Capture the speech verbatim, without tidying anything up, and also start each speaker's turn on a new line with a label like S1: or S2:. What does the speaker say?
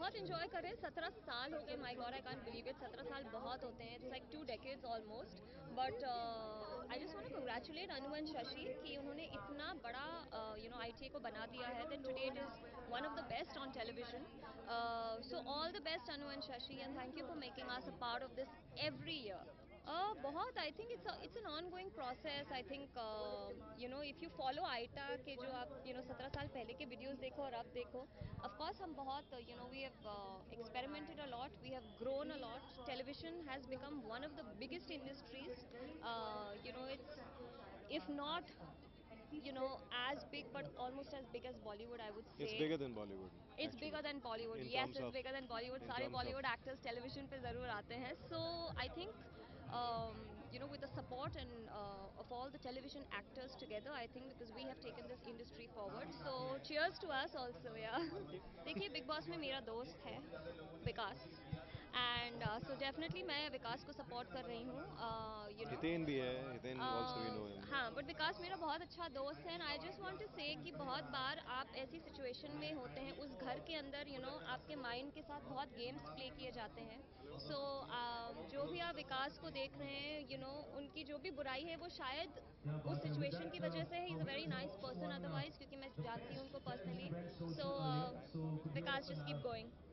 S1: बहुत इंजॉय कर रहे हैं। सत्रह साल हो गए, my God I can't believe it. सत्रह साल बहुत होते हैं, it's like two decades almost. But I just want to congratulate Anu and Shashi कि उन्होंने इतना बड़ा यू नो आईटीए को बना दिया है that today it is one of the best on television. So all the best Anu and Shashi, and thank you for making us a part of this every year. Uh, बहुत I think it's it's an ongoing process. I think you know if you follow ITA के जो आप you know सत्रह साल पहले के videos देखो और अब देखो, ऑफ कोर्स हम बहुत you know we have experimented a lot, we have grown a lot. Television has become one of the biggest industries, you know it's if not you know as big but almost as big as Bollywood, I would say.
S2: It's bigger than Bollywood.
S1: It's
S2: actually.
S1: bigger than Bollywood.
S2: In
S1: Yes,
S2: terms
S1: it's
S2: of,
S1: bigger than Bollywood.
S2: in
S1: सारे
S2: terms
S1: Bollywood
S2: of
S1: actors television पे ज़रूर आते हैं. So I think um, you know with the support and uh, of all the television actors together, I think because we have taken this industry forward. So cheers to us also, yeah. देखिए Big Boss में मेरा दोस्त है विकास, and uh, so definitely मैं विकास को support कर रही हूँ. uh, you know
S2: हितेन भी है, Hiten also we know him.
S1: हाँ, बट विकास मेरा बहुत अच्छा दोस्त है, and I just want to say कि बहुत बार आप ऐसी सिचुएशन में होते हैं उस घर के अंदर, यू you नो know, आपके माइंड के साथ बहुत गेम्स प्ले किए जाते हैं. सो so, uh, जो भी आप विकास को देख रहे हैं, यू you नो know, उनकी जो भी बुराई है वो शायद उस सिचुएशन की वजह से है. He is a very nice person otherwise, क्योंकि मैं जानती हूँ उनको personally. So Vikas just keep going.